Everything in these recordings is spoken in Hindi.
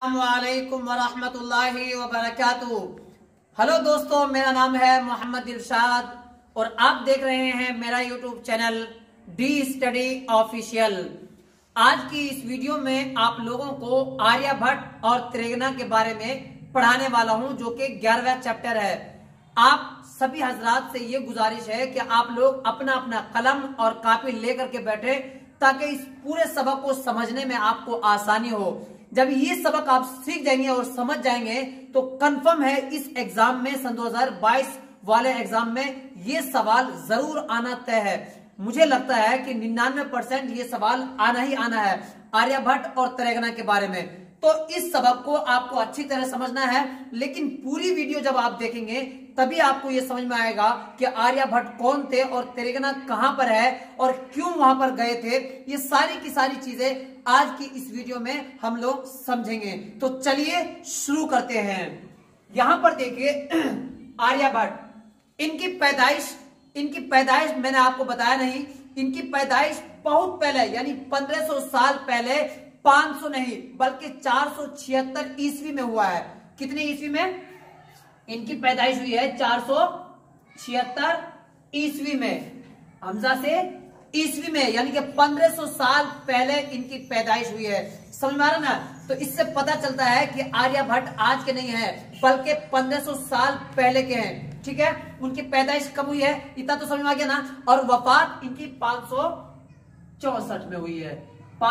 अस्सलामुअलैकुम वरहमतुल्लाहि वबरकातुहू। हेलो दोस्तों, मेरा नाम है मोहम्मद दिलशाद और आप देख रहे हैं मेरा YouTube channel D study official. आज की इस वीडियो में आप लोगों को आर्यभट्ट और त्रिगुणा के बारे में पढ़ाने वाला हूं, जो कि 11वां चैप्टर है। आप सभी हजरात से ये गुजारिश है कि आप लोग अपना अपना कलम और कॉपी लेकर के बैठे, ताकि इस पूरे सबक को समझने में आपको आसानी हो। जब ये सबक आप सीख जाएंगे और समझ जाएंगे तो कंफर्म है इस एग्जाम में, सन 2022 वाले एग्जाम में ये सवाल जरूर आना तय है। मुझे लगता है कि 99% ये सवाल आना ही आना है आर्यभट्ट और त्रिगुणा के बारे में। तो इस सबक को आपको अच्छी तरह समझना है, लेकिन पूरी वीडियो जब आप देखेंगे तभी आपको यह समझ में आएगा कि आर्यभट्ट कौन थे और त्रिगुणा कहां पर है और क्यों वहां पर गए थे। ये सारी की सारी चीजें आज की इस वीडियो में हम लोग समझेंगे। तो चलिए शुरू करते हैं। यहां पर देखिए आर्यभट्ट, इनकी पैदाइश मैंने आपको बताया नहीं। इनकी पैदाइश बहुत पहले, यानी 1500 साल पहले, 500 नहीं बल्कि 476 ईस्वी में हुआ है। कितने ईस्वी में इनकी पैदाइश हुई है? 476 ईस्वी में, हमजा से ईस्वी में, यानी कि 1500 साल पहले इनकी पैदाइश हुई है। समझ में आ रहा ना? तो इससे पता चलता है कि आर्यभट्ट आज के नहीं है बल्कि 1500 साल पहले के हैं। ठीक है, उनकी पैदाइश कब हुई है इतना तो समझ में आ गया ना। और वफात इनकी 564 में हुई है।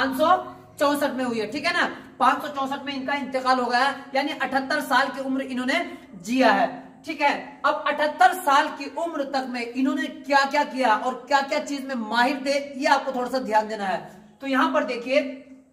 564 में हुई है, ठीक है ना। 564 में इनका इंतकाल हो गया, यानी 78 साल की उम्र इन्होंने जिया है। ठीक है, अब 78 साल की उम्र तक में इन्होंने क्या क्या किया और क्या क्या चीज में माहिर थे, ये आपको थोड़ा सा ध्यान देना है। तो यहां पर देखिए,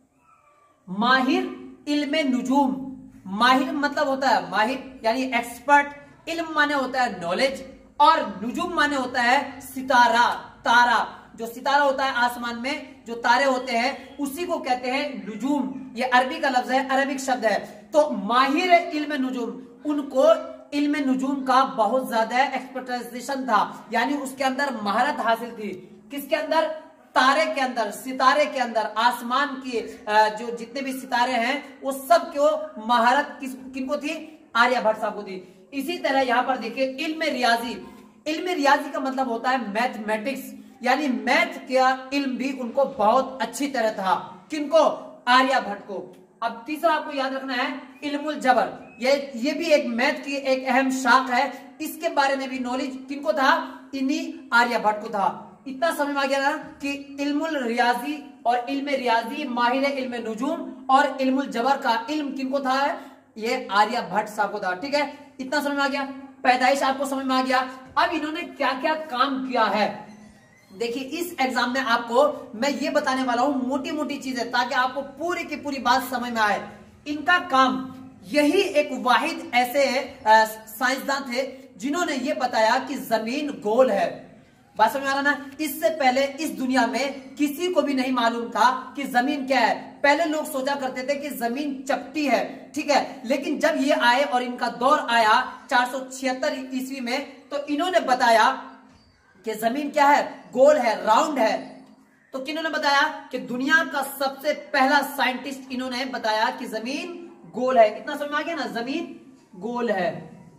माहिर इल्मे नुजूम। माहिर मतलब होता है माहिर यानी एक्सपर्ट, इल्म माने होता है नॉलेज, और नुजूम माने होता है सितारा, तारा। जो सितारा होता है आसमान में, जो तारे होते हैं, उसी को कहते हैं नुजूम। ये अरबी का लफ्ज है, अरबिक शब्द है। तो माहिर इल्म नुजूम, उनको इल्म नुजूम का बहुत ज्यादा एक्सपर्टाइजेशन था, यानी उसके अंदर महारत हासिल थी। किसके अंदर? तारे के अंदर, सितारे के अंदर, आसमान की जो जितने भी सितारे हैं वो सब को महारत किनको थी? आर्यभट्ट साहब को थी। इसी तरह यहां पर देखिए इल्म रियाजी। इल्म रियाजी का मतलब होता है मैथमेटिक्स, यानी मैथ का इल्म भी उनको बहुत अच्छी तरह था। किनको? आर्यभट्ट को। अब तीसरा आपको याद रखना है इल्मुल जबर। ये भी एक मैथ की एक अहम शाख है। इसके बारे में भी नॉलेज किनको था? इन्हीं आर्यभट्ट को था। इतना समझ में आ गया ना कि इल्मुल रियाजी और इल्म रियाजी, माहिर इल्म नुजूम और इल्मुल जबर का इल्म किनको था? ये आर्यभट्ट साहब को था। ठीक है, इतना समझ में आ गया। पैदाइश आपको समझ में आ गया। अब इन्होंने क्या क्या काम किया है देखिए, इस एग्जाम में आपको मैं ये बताने वाला हूं मोटी मोटी चीजें, ताकि आपको पूरी की पूरी बात समझ में आए। इनका काम, यही एक वाहिद ऐसे साइंसदान थे जिन्होंने ये बताया कि जमीन गोल है। बात समझ में आ रहा ना? इससे पहले इस दुनिया में किसी को भी नहीं मालूम था कि जमीन क्या है। पहले लोग सोचा करते थे कि जमीन चपटी है, ठीक है। लेकिन जब ये आए और इनका दौर आया 476 ईस्वी में, तो इन्होंने बताया कि जमीन क्या है? गोल है, राउंड है। तो किन्होंने बताया? कि दुनिया का सबसे पहला साइंटिस्ट इन्होंने बताया कि जमीन गोल है। इतना समझ में आ गया ना? जमीन गोल है।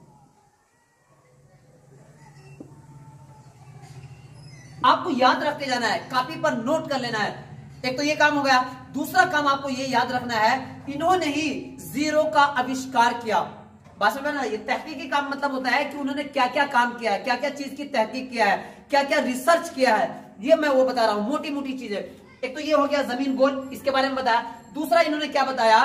आपको याद रखते जाना है, कॉपी पर नोट कर लेना है। एक तो ये काम हो गया। दूसरा काम आपको ये याद रखना है, इन्होंने ही जीरो का आविष्कार किया। बात समझ ना? ये तहकीकी काम मतलब होता है कि उन्होंने क्या क्या काम किया है, क्या क्या चीज की तहकीक किया है, क्या क्या रिसर्च किया है, ये मैं वो बता रहा हूं, मोटी मोटी चीजें। एक तो ये हो गया जमीन गोल, इसके बारे में बताया। दूसरा इन्होंने क्या बताया?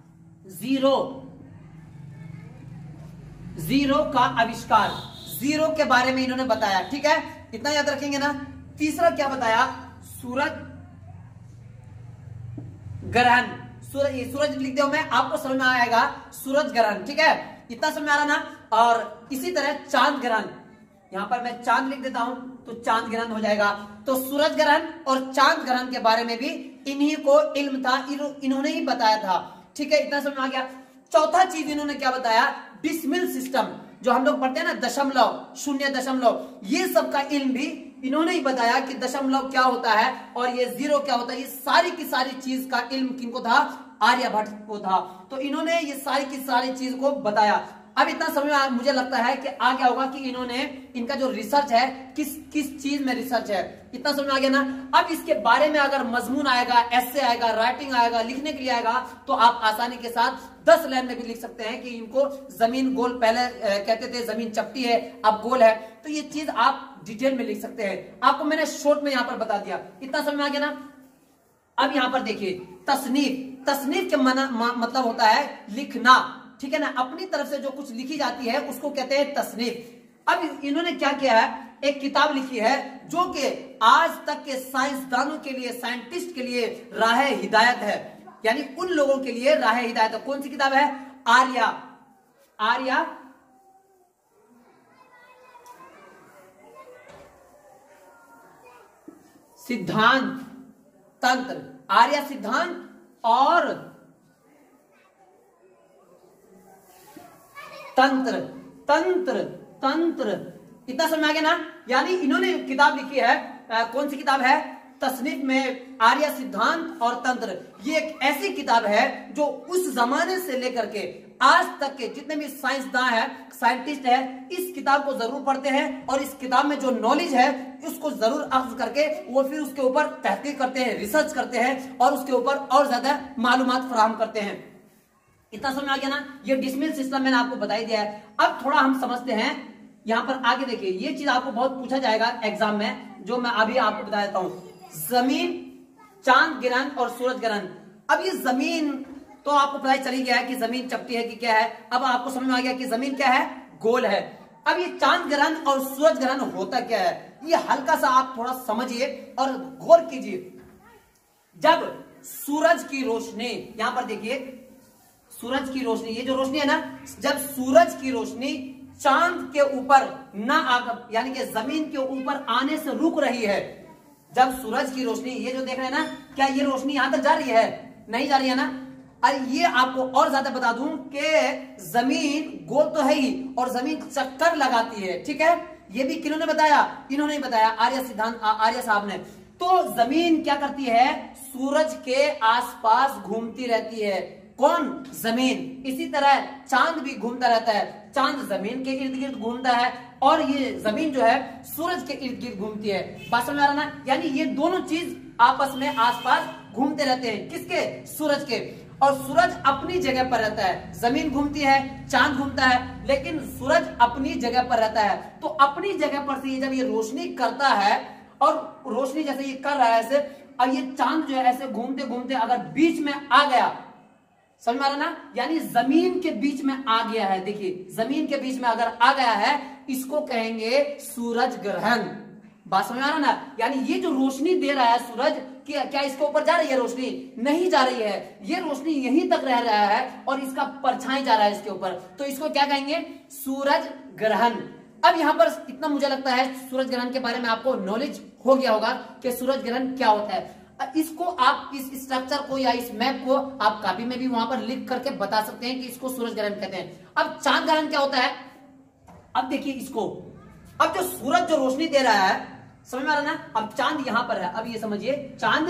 जीरो का आविष्कार, जीरो के बारे में इन्होंने बताया। ठीक है, इतना याद रखेंगे ना। तीसरा क्या बताया? सूरज ग्रहण। सूरज लिख दो, मैं आपको समझ में आएगा। सूरज ग्रहण, ठीक है, इतना समझ में आ रहा ना। और इसी तरह चांद ग्रहण, यहां पर मैं चांद लिख देता हूं तो चांद ग्रहण हो जाएगा। तो सूरज ग्रहण और चांद ग्रहण के बारे में भी इन्हीं को इल्म था, इन्होंने ही बताया था। ठीक है, इतना समझ में आ गया। चौथा चीज इन्होंने क्या बताया? डिसमिल सिस्टम, जो हम लोग पढ़ते हैं ना, दशमलव, शून्य दशमलव, ये सब का इल्म भी इन्होंने ही बताया कि दशमलव क्या होता है और ये जीरो क्या होता है। ये सारी की सारी चीज का इल्म किनको था? आर्यभट्ट को था। तो इन्होंने ये सारी की सारी चीज को बताया। अब इतना समझ में मुझे लगता है कि आ गया होगा कि इन्होंने इनका जो रिसर्च है किस किस चीज में रिसर्च है, इतना समझ में आ गया ना। अब इसके बारे में अगर मजमून आएगा, एस्से आएगा, राइटिंग आएगा, लिखने के लिए आएगा, तो आप आसानी के साथ 10 लाइन में भी लिख सकते हैं कि इनको जमीन गोल, पहले कहते थे जमीन चपटी है अब गोल है, तो ये चीज आप डिटेल में लिख सकते हैं। आपको मैंने शॉर्ट में यहां पर बता दिया, इतना समझ में आ गया ना। अब यहां पर देखिए तसनीफ, तसनीफ के मतलब होता है लिखना, ठीक है ना। अपनी तरफ से जो कुछ लिखी जाती है उसको कहते हैं तसनीफ। अब इन्होंने क्या किया है, एक किताब लिखी है जो कि आज तक के साइंसदानों के लिए, साइंटिस्ट के लिए राह हिदायत है, यानी उन लोगों के लिए राह हिदायत है। कौन सी किताब है? आर्या सिद्धांत तंत्र, आर्य सिद्धांत और तंत्र, तंत्र तंत्र, इतना समझ में आ गया ना। यानी इन्होंने किताब लिखी है, कौन सी किताब है? तसनीफ में आर्य सिद्धांत और तंत्र। ये एक ऐसी किताब है जो उस जमाने से लेकर के आज तक के जितने भी साइंसदान है, साइंटिस्ट है, इस किताब को जरूर पढ़ते हैं और इस किताब में जो नॉलेज है उसको जरूर अख्ज करके वो फिर उसके ऊपर तहकीक करते हैं, रिसर्च करते हैं और उसके ऊपर और ज्यादा मालूमात फराहम करते हैं। इतना समझ आ गया ना। ये डिसमिल सिस्टम मैंने आपको बता ही दिया है। अब थोड़ा हम समझते हैं, यहां पर आगे देखिए, ये चीज आपको बहुत पूछा जाएगा एग्जाम में, जो मैं अभी आपको बता देता हूं। जमीन, चांद ग्रहण और सूरज ग्रहण। अब ये जमीन तो आपको पता ही चली गया है कि जमीन चपटी है कि क्या है। अब आपको समझ में आ गया कि जमीन क्या है? गोल है। अब ये चांद ग्रहण और सूरज ग्रहण होता क्या है, ये हल्का सा आप थोड़ा समझिए और गौर कीजिए। जब सूरज की रोशनी, यहां पर देखिए सूरज की रोशनी, ये जो रोशनी है ना, जब सूरज की रोशनी चांद के ऊपर ना आकर, यानी कि जमीन के ऊपर आने से रुक रही है, जब सूरज की रोशनी, ये जो देख रहे हैं ना, क्या ये रोशनी यहां तक जा रही है? नहीं जा रही है ना। अरे ये आपको और ज्यादा बता दूं कि जमीन गोल तो है ही और जमीन चक्कर लगाती है, ठीक है। ये भी किन्होंने बताया? इन्होंने बताया, आर्य सिद्धांत, आर्य साहब ने। तो जमीन क्या करती है? सूरज के आसपास घूमती रहती है। कौन? जमीन। इसी तरह चांद भी घूमता रहता है, चांद जमीन के इर्द गिर्द घूमता है और ये जमीन जो है सूरज के इर्द गिर्द घूमती है। बात समझ आ रहा ना। यानी ये दोनों चीज आपस में आसपास घूमते रहते हैं, किसके? सूरज के। और सूरज अपनी जगह पर रहता है, जमीन घूमती है, चांद घूमता है, लेकिन सूरज अपनी जगह पर रहता है। तो अपनी जगह पर से जब ये रोशनी करता है और रोशनी जैसे ये कर रहा है ऐसे, और ये चांद जो है ऐसे घूमते घूमते अगर बीच में आ गया, समझ में आ रहा ना, यानी जमीन के बीच में आ गया है। देखिए जमीन के बीच में अगर आ गया है, इसको कहेंगे सूरज ग्रहण। बात समझ में आ रहा ना। यानी ये जो रोशनी दे रहा है सूरज, क्या इसके ऊपर जा रही है रोशनी? नहीं जा रही है, ये रोशनी यहीं तक रह रहा है और इसका परछाई जा रहा है इसके ऊपर, तो इसको क्या कहेंगे? सूरज ग्रहण। अब यहां पर इतना मुझे लगता है सूरज ग्रहण के बारे में आपको नॉलेज हो गया होगा कि सूरज ग्रहण क्या होता है। इसको आप इस स्ट्रक्चर को या इस मैप को आप कॉपी में भी वहां पर लिख करके बता सकते हैं कि इसको सूरज ग्रहण कहते हैं। अब चांद ग्रहण क्या होता है? अब देखिए इसको, अब जो सूरज जो रोशनी दे रहा है, समझ में आ रहा ना। अब चांद यहां पर है, अब ये समझिए चांद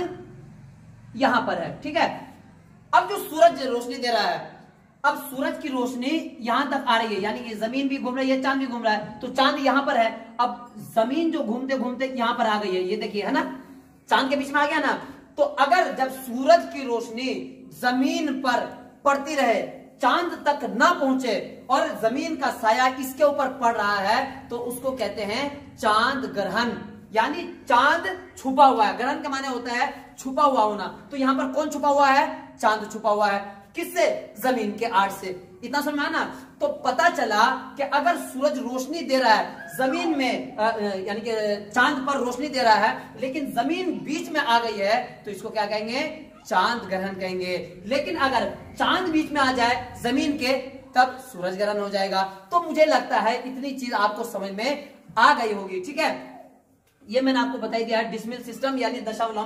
यहां पर है, ठीक है। अब जो सूरज रोशनी दे रहा है, अब सूरज की रोशनी यहां तक आ रही है, यानी कि जमीन भी घूम रही है, चांद भी घूम रहा है, तो चांद यहां पर है। अब जमीन जो घूमते घूमते यहां पर आ गई है, ये देखिए है ना, चांद के बीच में आ गया ना। तो अगर जब सूरज की रोशनी जमीन पर पड़ती रहे, चांद तक ना पहुंचे और जमीन का साया इसके ऊपर पड़ रहा है, तो उसको कहते हैं चांद ग्रहण। यानी चांद छुपा हुआ है, ग्रहण का माने होता है छुपा हुआ होना। तो यहां पर कौन छुपा हुआ है? चांद छुपा हुआ है। किससे? जमीन के आड़ से। इतना समझ में आना। तो पता चला कि अगर सूरज रोशनी दे रहा है जमीन में, यानी कि चांद पर रोशनी दे रहा है, लेकिन जमीन बीच में आ गई है, तो इसको क्या कहेंगे? चांद ग्रहण कहेंगे। लेकिन अगर चांद बीच में आ जाए जमीन के, तब सूरज ग्रहण हो जाएगा। तो मुझे लगता है इतनी चीज आपको समझ में आ गई होगी, ठीक है। ये मैंने आपको बताई दिया है डिसमिल सिस्टम, यानी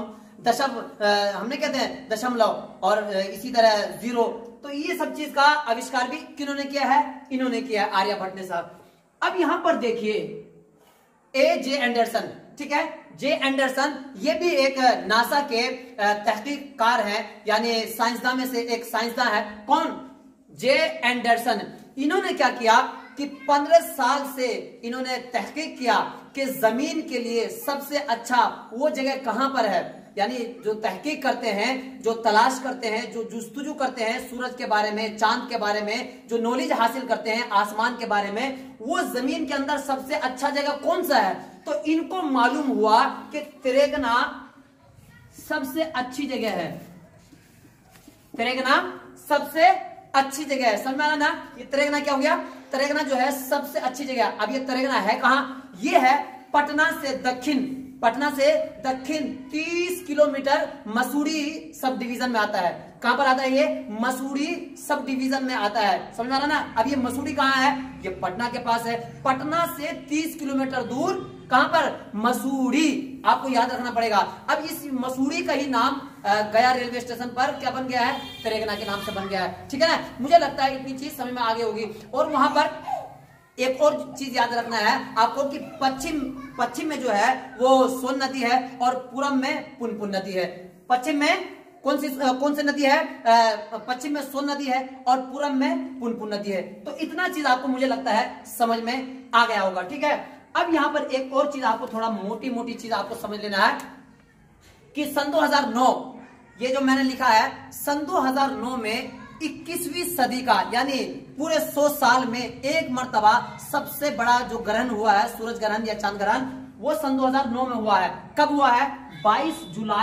हमने कहते हैं दशमलव और इसी तरह जीरो। तो ये सब चीज का आविष्कार भी किन्होंने किया है? इन्होंने किया है, आर्यभट्ट ने साहब। अब यहां पर देखिए ए जे एंडरसन, ठीक है। जे एंडरसन ये भी एक नासा के तहकीककार हैं, यानी साइंसदान में से एक साइंसदान है। कौन? J Anderson. इन्होंने क्या किया कि 15 साल से इन्होंने तहकीक किया कि जमीन के लिए सबसे अच्छा वो जगह कहां पर है, यानी जो तहकीक करते हैं, जो तलाश करते हैं, जो जुस्तजू करते हैं सूरज के बारे में, चांद के बारे में, जो नॉलेज हासिल करते हैं आसमान के बारे में, वो जमीन के अंदर सबसे अच्छा जगह कौन सा है। तो इनको मालूम हुआ कि तिरेगना सबसे अच्छी जगह है। तिरेगना सबसे अच्छी जगह है। समझ में आना ना? ये तिरेगना क्या हो गया? तिरेगना जो है सबसे अच्छी जगह। अब ये तिरेगना है कहां? ये है पटना से दक्षिण, पटना से दक्षिण 30 किलोमीटर मसूरी सब डिवीजन में आता है। कहां पर आता है? ये मसूरी सब डिवीजन में आता है। समझ में आ रहा ना? अब ये मसूरी कहां है? ये पटना के पास है। पटना से 30 किलोमीटर दूर कहां पर? मसूरी। आपको याद रखना पड़ेगा। अब इस मसूरी का ही नाम गया रेलवे स्टेशन पर क्या बन गया है? तिरेगना के नाम से बन गया है। ठीक है ना? मुझे लगता है इतनी चीज समझ में आगे होगी। और वहां पर एक और चीज याद रखना है आपको कि पश्चिम में जो है वो सोन नदी है और पूरब में पुनपुन नदी है। पश्चिम में कौन सी नदी है? पश्चिम में सोन नदी है और पूरब में पुनपुन नदी है। तो इतना चीज आपको मुझे लगता है समझ में आ गया होगा। ठीक है। अब यहां पर एक और चीज आपको थोड़ा मोटी मोटी चीज आपको समझ लेना है कि सन 2009, ये जो मैंने लिखा है, सन 2009 में 21वीं सदी का यानी पूरे 100 साल में एक मर्तबा सबसे बड़ा जो ग्रहण हुआ है, सूरज ग्रहण या चांद ग्रहण, वो सन 2009 में हुआ है। कब हुआ है? 22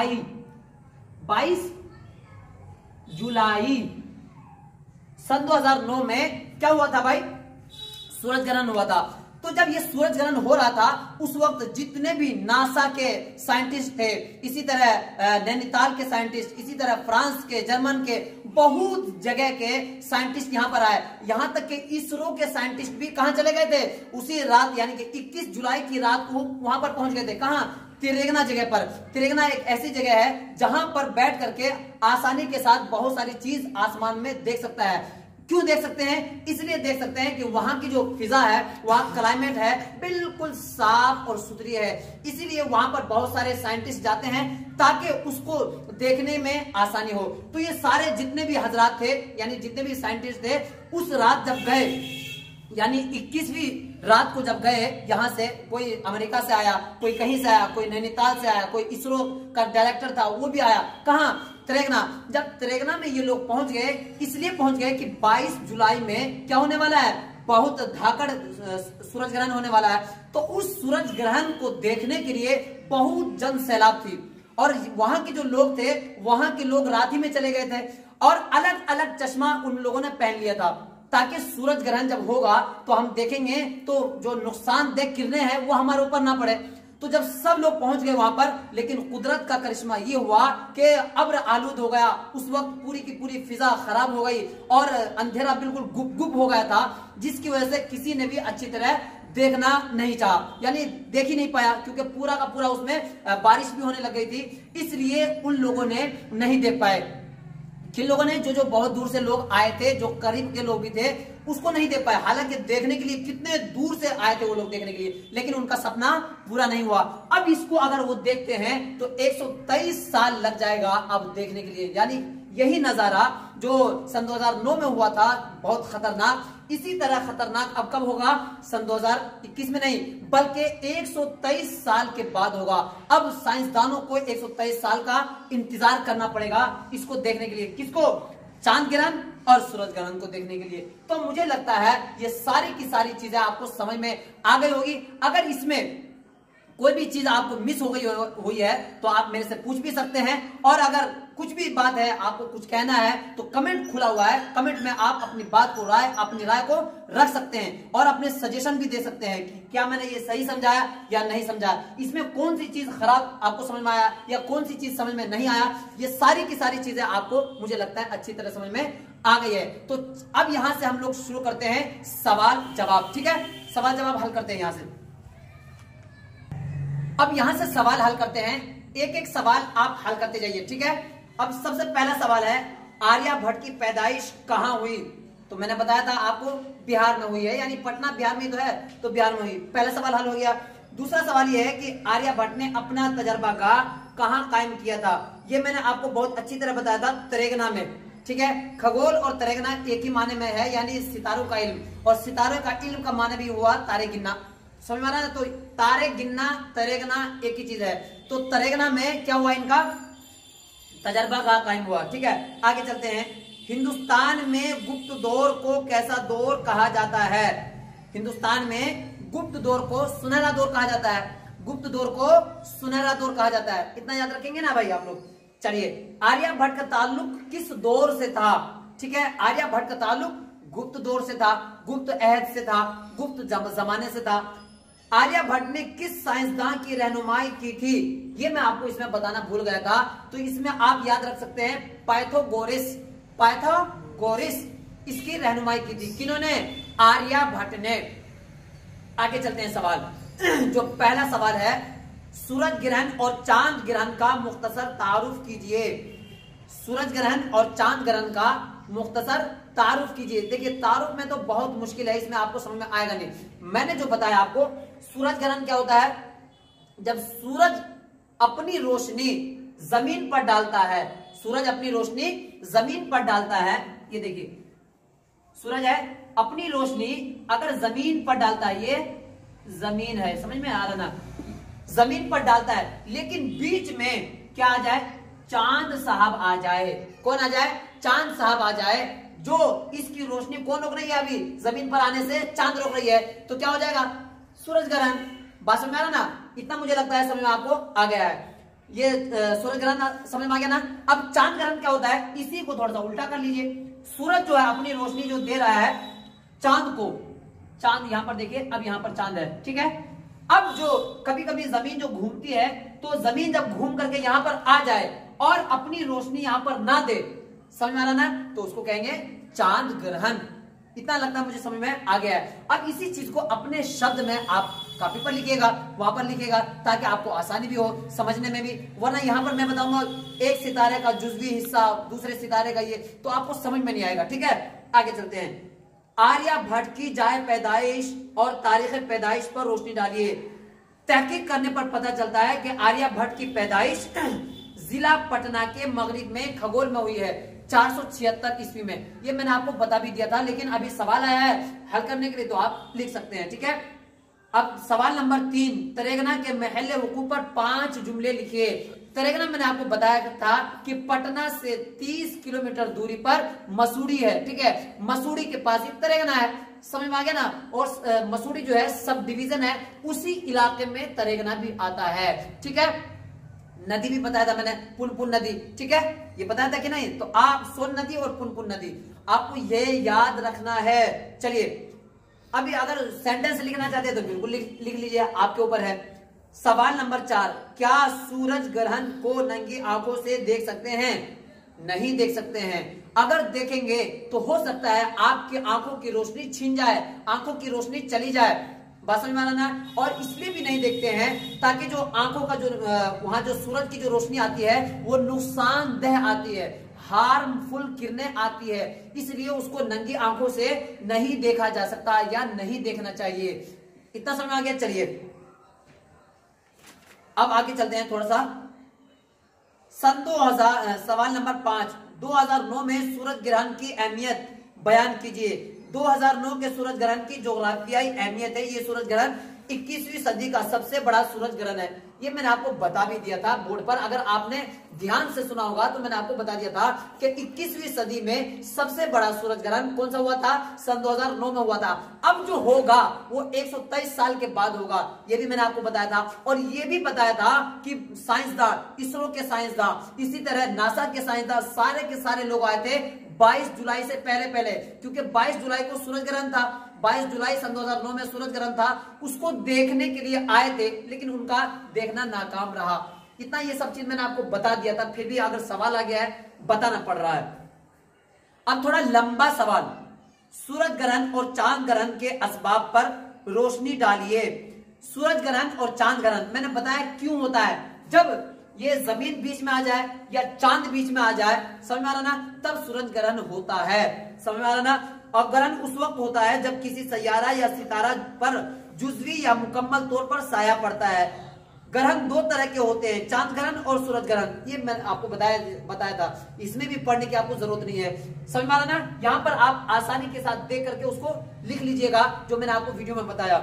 जुलाई सन 2009 में क्या हुआ था भाई? सूरज ग्रहण हुआ था। तो जब ये सूरज ग्रहण हो रहा था उस वक्त जितने भी नासा के साइंटिस्ट थे, इसी तरह नैनीताल के साइंटिस्ट, इसी तरह फ्रांस के, जर्मन के, बहुत जगह के साइंटिस्ट यहां पर आए। यहां तक कि इसरो के साइंटिस्ट भी कहां चले गए थे? उसी रात यानी कि 21 जुलाई की रात को वहां पर पहुंच गए थे। कहां? तिरेगना जगह पर। तिरेगना एक ऐसी जगह है जहां पर बैठ करके आसानी के साथ बहुत सारी चीज आसमान में देख सकता है। क्यों देख सकते हैं? इसलिए देख सकते हैं कि वहां की जो फिजा है, वहां क्लाइमेट है, बिल्कुल साफ और सुथरी है। इसीलिए वहां पर बहुत सारे साइंटिस्ट जाते हैं ताकि उसको देखने में आसानी हो। तो ये सारे जितने भी हजरात थे, यानी जितने भी साइंटिस्ट थे, उस रात जब गए, यानी 21वीं रात को जब गए, यहां से कोई अमेरिका से आया, कोई कहीं से आया, कोई नैनीताल से आया, कोई इसरो का डायरेक्टर था वो भी आया। कहां? तिरेगना। जब तिरेगना में ये लोग पहुंच गए, इसलिए पहुंच गए कि 22 जुलाई में क्या होने वाला है? बहुत धाकड़ सूरज ग्रहण होने वाला है। तो उस सूरज ग्रहण को देखने के लिए बहुत जन सैलाब थी और वहां के जो लोग थे, वहां के लोग रात ही में चले गए थे और अलग अलग चश्मा उन लोगों ने पहन लिया था ताकि सूरज ग्रहण जब होगा तो हम देखेंगे तो जो नुकसानदेह किरणें हैं वो हमारे ऊपर ना पड़े। तो जब सब लोग पहुंच गए वहां पर, लेकिन कुदरत का करिश्मा ये हुआ कि अब्र आलूद हो गया। उस वक्त पूरी की पूरी फिजा खराब हो गई और अंधेरा बिल्कुल गुप हो गया था, जिसकी वजह से किसी ने भी अच्छी तरह देखना नहीं चाहा, यानी देख ही नहीं पाया, क्योंकि पूरा का पूरा उसमें बारिश भी होने लग गई थी। इसलिए उन लोगों ने नहीं देख पाए। किन लोगों ने? जो बहुत दूर से लोग आए थे, जो करीब के लोग भी थे, उसको नहीं देख पाए। हालांकि देखने के लिए कितने दूर से आए थे वो लोग देखने के लिए, लेकिन उनका सपना पूरा नहीं हुआ। अब इसको अगर वो देखते हैं तो 123 साल लग जाएगा अब देखने के लिए। यानी यही नजारा जो सन 2009 में हुआ था बहुत खतरनाक, इसी तरह खतरनाक अब कब होगा? सन 2021 में नहीं, बल्कि 123 साल के बाद होगा। अब साइंसदानों को 123 साल का इंतजार करना पड़ेगा इसको देखने के लिए। किसको? चांद ग्रहण और सूरज ग्रहण को देखने के लिए। तो मुझे लगता है ये सारी की सारी चीजें आपको समझ में आ गई होगी। अगर इसमें कोई भी चीज आपको मिस हो गई हुई है तो आप मेरे से पूछ भी सकते हैं, और अगर कुछ भी बात है, आपको कुछ कहना है तो कमेंट खुला हुआ है, कमेंट में आप अपनी बात को अपनी राय को रख सकते हैं और अपने सजेशन भी दे सकते हैं कि क्या मैंने ये सही समझाया या नहीं समझाया, इसमें कौन सी चीज खराब आपको समझ में आया या कौन सी चीज समझ में नहीं आया। ये सारी की सारी चीजें आपको मुझे लगता है अच्छी तरह समझ में आ गई है। तो अब यहां से हम लोग शुरू करते हैं सवाल जवाब। ठीक है, सवाल जवाब हल करते हैं यहां से। अब यहां से सवाल हल करते हैं, एक एक सवाल आप हल करते जाइए। ठीक है, अब सबसे पहला सवाल है, आर्यभट्ट की पैदाइश कहां हुई? तो मैंने बताया था आपको बिहार में हुई है, यानी पटना बिहार में तो है, तो बिहार में हुई। पहला सवाल हल हो गया। दूसरा सवाल यह है कि आर्यभट्ट ने अपना तजर्बागाह कहां कायम किया था। ये मैंने आपको बहुत अच्छी तरह बताया था, तरेगना में। ठीक है, खगोल और तरेगना एक ही माने में है, यानी सितारों का इल्म, और सितारों का इल्म का माने भी हुआ तारे गिनना। समझ में आ रहा है? तो तारे गिनना तरेगना एक ही चीज है। तो तरेगना में क्या हुआ, इनका तजर्बागाह कायम हुआ। ठीक है, आगे चलते हैं। हिंदुस्तान में गुप्त दौर को कैसा दौर कहा जाता है? हिंदुस्तान में गुप्त दौर को सुनहरा दौर कहा जाता है। गुप्त दौर को सुनहरा दौर कहा जाता है, इतना याद रखेंगे ना भाई आप लोग। चलिए, आर्यभट्ट का ताल्लुक किस दौर से था? ठीक है, आर्यभट्ट का ताल्लुक गुप्त दौर से था, गुप्त अहद से था, गुप्त जमाने से था। आर्यभट्ट ने किस साइंसदान की रहनुमाई की थी? ये मैं आपको इसमें बताना भूल गया था, तो इसमें आप याद रख सकते हैं, पाइथागोरस। पाइथागोरस इसकी रहनुमाई की थी। किन्होंने? आर्यभट्ट ने। आगे चलते हैं सवाल। जो पहला सवाल है, सूरज ग्रहण और चांद ग्रहण का मुख्तसर तारुफ कीजिए। सूरज ग्रहण और चांद ग्रहण का मुख्तसर तारुफ कीजिए। देखिए, तारुफ में तो बहुत मुश्किल है, इसमें आपको समझ में आएगा नहीं। मैंने जो बताया आपको, सूरज ग्रहण क्या होता है? जब सूरज अपनी रोशनी जमीन पर डालता है, सूरज अपनी रोशनी जमीन पर डालता है। ये देखिए, सूरज है, अपनी रोशनी अगर जमीन पर डालता है, ये जमीन है, समझ में आ रहा ना, जमीन पर डालता है, लेकिन बीच में क्या आ जाए? चांद साहब आ जाए। कौन आ जाए? चांद साहब आ जाए, जो इसकी रोशनी कौन रोक रही है? अभी जमीन पर आने से चांद रोक रही है, तो क्या हो जाएगा? सूरज ग्रहण। बात समझ में आ रहा ना? इतना मुझे लगता है समझ में आपको आ गया है। ये सूरज ग्रहण समझ में आ गया ना? अब चांद ग्रहण क्या होता है, इसी को थोड़ा सा उल्टा कर लीजिए। सूरज जो है अपनी रोशनी जो दे रहा है चांद को, चांद यहां पर देखिए, अब यहां पर चांद है। ठीक है, अब जो कभी कभी जमीन जो घूमती है, तो जमीन जब घूम करके यहां पर आ जाए और अपनी रोशनी यहां पर ना दे, समझ में आ रहा ना, तो उसको कहेंगे चांद ग्रहण। इतना लगता है मुझे समझ में आ गया है। अब इसी चीज को अपने शब्द में आप कॉपी पर लिखिएगा, वहां पर लिखिएगा, ताकि आपको आसानी भी हो समझने में भी। वरना यहां पर मैं बताऊंगा एक सितारे का जुजवी हिस्सा, दूसरे सितारे का ये, तो आपको समझ में नहीं आएगा। ठीक है, आगे चलते हैं। आर्यभट्ट की जाए पैदाइश और तारीख पैदाइश पर रोशनी डालिए। तहकीक करने पर पता चलता है कि आर्यभट्ट की पैदाइश जिला पटना के मगरिब में खगोल में हुई है, 476 ईस्वी में। ये मैंने आपको बता भी दिया था, लेकिन अभी सवाल आया है हल करने के लिए, तो आप लिख सकते हैं। ठीक है, अब सवाल नंबर 3, तरेगना के महल वकूफ पर 5 जुमले लिखिए। तरेगना मैंने आपको बताया था कि पटना से 30 किलोमीटर दूरी पर मसूरी है। ठीक है, मसूरी के पास ही तरेगना है, समझ में आ गया ना। और मसूरी जो है सब डिवीजन है, उसी इलाके में तरेगना भी आता है। ठीक है, नदी भी बताया था मैंने, पुनपुन नदी। ठीक है, ये बताया था कि नहीं? तो आप सोन नदी और पुनपुन नदी आपको ये याद रखना है। चलिए, अभी अगर सेंटेंस लिखना चाहते हैं तो बिल्कुल लिख लीजिए, आपके ऊपर है। सवाल नंबर 4, क्या सूरज ग्रहण को नंगी आंखों से देख सकते हैं? नहीं देख सकते हैं। अगर देखेंगे तो हो सकता है आपकी आंखों की रोशनी छिन जाए, आंखों की रोशनी चली जाए। बात समझ में आ रहा ना? और इसलिए भी नहीं देखते हैं ताकि जो आंखों का जो वहां जो सूरज की जो रोशनी आती है वो नुकसानदेह आती है, हार्मफुल किरणें आती है, इसलिए उसको नंगी आंखों से नहीं देखा जा सकता या नहीं देखना चाहिए। इतना समझ में आ गया? चलिए अब आगे चलते हैं थोड़ा सा। सन 2000, सवाल नंबर 5, 2009 में सूरज ग्रहण की अहमियत बयान कीजिए। 2009 के सूरज ग्रहण की जोग्राफियाई अहमियत है। ये सूरज ग्रहण 21वीं सदी का सबसे बड़ा सूरज ग्रहण है। ये मैंने आपको बता भी दिया था बोर्ड पर, अगर आपने ध्यान से सुना होगा तो मैंने आपको बता दिया था कि 21वीं सदी में सबसे बड़ा सूरज ग्रहण कौन सा हुआ था? सन 2009 में हुआ था। अब जो होगा वो 123 साल के बाद होगा, ये भी मैंने आपको बताया था। और ये भी बताया था कि साइंसदान, इसरो के साइंसदान, इसी तरह नासा के साइंसदान, सारे के सारे लोग आए थे 22 जुलाई से पहले, क्योंकि 22 जुलाई को सूरज ग्रहण था। 22 जुलाई सन 2009 में सूरज ग्रहण था, उसको देखने के लिए आए थे, लेकिन उनका देखना नाकाम रहा। इतना ये सब चीज मैंने आपको बता दिया था, फिर भी अगर सवाल आ गया है बताना पड़ रहा है। अब थोड़ा लंबा सवाल, सूरज ग्रहण और चांद ग्रहण के असबाब पर रोशनी डालिए। सूरज ग्रहण और चांद ग्रहण मैंने बताया क्यों होता है, जब ये जमीन बीच में आ जाए या चांद बीच में आ जाए, समझ में आ रहा ना, तब सूरज ग्रहण होता है। समझ में आ रहा ना? और ग्रहण उस वक्त होता है जब किसी सैयारा या सितारा पर जुजवी या मुकम्मल तौर पर साया पड़ता है। ग्रहण दो तरह के होते हैं, चांद ग्रहण और सूरज ग्रहण। ये मैंने आपको बताया था, इसमें भी पढ़ने की आपको जरूरत नहीं है। समझ में आ रहा ना? यहाँ पर आप आसानी के साथ देख करके उसको लिख लीजिएगा जो मैंने आपको वीडियो में बताया।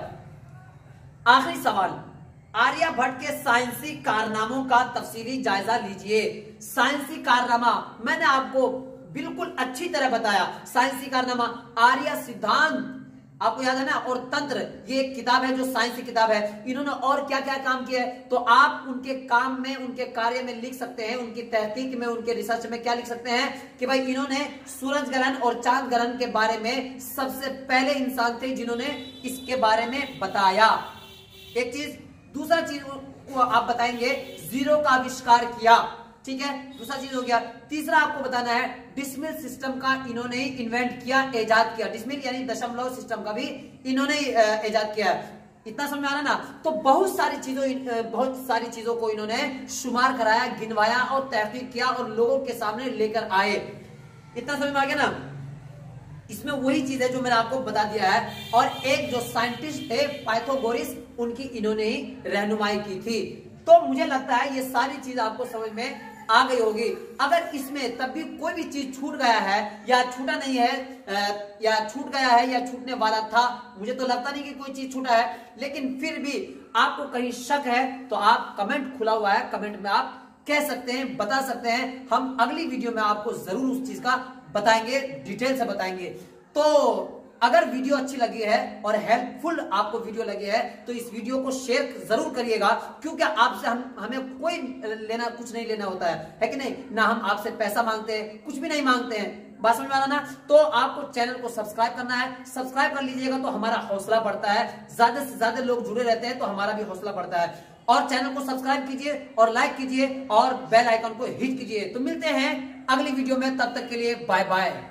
आखिरी सवाल, आर्यभट्ट के साइंसी कारनामों का तफसीली जायजा लीजिए। साइंसी कारनामा मैंने आपको बिल्कुल अच्छी तरह बताया। साइंसी कारनामा, आर्य सिद्धांत आपको याद है ना, और तंत्र, ये एक किताब है जो साइंस की किताब है। इन्होंने और क्या क्या काम किया है तो आप उनके काम में, उनके कार्य में लिख सकते हैं, उनकी तहकीक में, उनके रिसर्च में क्या लिख सकते हैं कि भाई इन्होंने सूरज ग्रहण और चांद ग्रहण के बारे में सबसे पहले इंसान थे जिन्होंने इसके बारे में बताया। एक चीज। दूसरा चीज को आप बताएंगे जीरो का आविष्कार किया, ठीक है, दूसरा चीज हो गया। तीसरा आपको बताना है डिसमिल सिस्टम का इन्होंने ही इन्वेंट किया, इजाद किया। डिसमिल यानी दशमलव सिस्टम का भी इन्होंने इजाद किया। इतना समझ में आ रहा ना? तो बहुत सारी चीजों को इन्होंने शुमार कराया, गिनवाया और तहकीक किया और लोगों के सामने लेकर आए। इतना समझ में आ गया ना? इसमें वही चीज है जो मैंने आपको बता दिया है। और एक जो साइंटिस्ट थे पाइथागोरस, उनकी इन्होंने ही रहनुमाई की थी। तो मुझे लगता है ये सारी चीज आपको समझ में आ गई होगी। अगर इसमें तब भी कोई भी चीज छूट गया है या छूटा नहीं है या छूट गया है या छूटने वाला था, मुझे तो लगता नहीं कि कोई चीज छूटा है, लेकिन फिर भी आपको कहीं शक है तो आप कमेंट खुला हुआ है, कमेंट में आप कह सकते हैं, बता सकते हैं। हम अगली वीडियो में आपको जरूर उस चीज का बताएंगे, डिटेल से बताएंगे। तो अगर वीडियो अच्छी लगी है और हेल्पफुल आपको वीडियो लगी है तो इस वीडियो को शेयर जरूर करिएगा, क्योंकि आपसे हमें कोई कुछ नहीं लेना होता है कि नहीं? ना हम आपसे पैसा मांगते हैं, कुछ भी नहीं मांगते हैं। बात समझ में आ रहा ना? तो आपको चैनल को सब्सक्राइब करना है, सब्सक्राइब कर लीजिएगा तो हमारा हौसला बढ़ता है, ज्यादा से ज्यादा लोग जुड़े रहते हैं तो हमारा भी हौसला बढ़ता है। और चैनल को सब्सक्राइब कीजिए और लाइक कीजिए और बेल आइकन को हिट कीजिए। तो मिलते हैं अगली वीडियो में, तब तक के लिए बाय बाय।